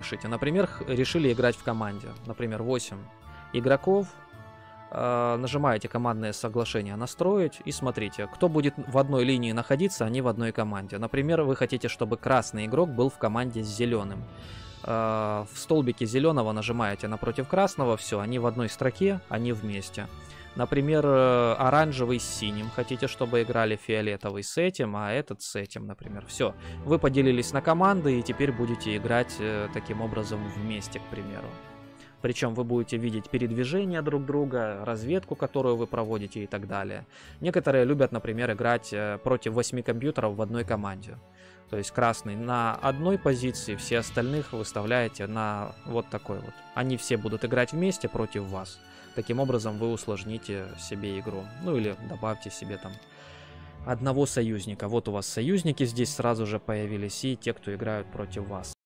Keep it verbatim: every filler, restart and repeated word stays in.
решите. Например, решили играть в команде. Например, восемь игроков. Нажимаете командное соглашение «Настроить» и смотрите, кто будет в одной линии находиться, они в одной команде. Например, вы хотите, чтобы красный игрок был в команде с зеленым. В столбике зеленого нажимаете напротив красного, все, они в одной строке, они вместе. Например, оранжевый с синим. Хотите, чтобы играли фиолетовый с этим, а этот с этим, например. Все, вы поделились на команды и теперь будете играть таким образом вместе, к примеру. Причем вы будете видеть передвижение друг друга, разведку, которую вы проводите и так далее. Некоторые любят, например, играть против восьми компьютеров в одной команде. То есть красный на одной позиции, все остальных выставляете на вот такой вот. Они все будут играть вместе против вас. Таким образом вы усложните себе игру. Ну или добавьте себе там одного союзника. Вот у вас союзники здесь сразу же появились и те, кто играют против вас.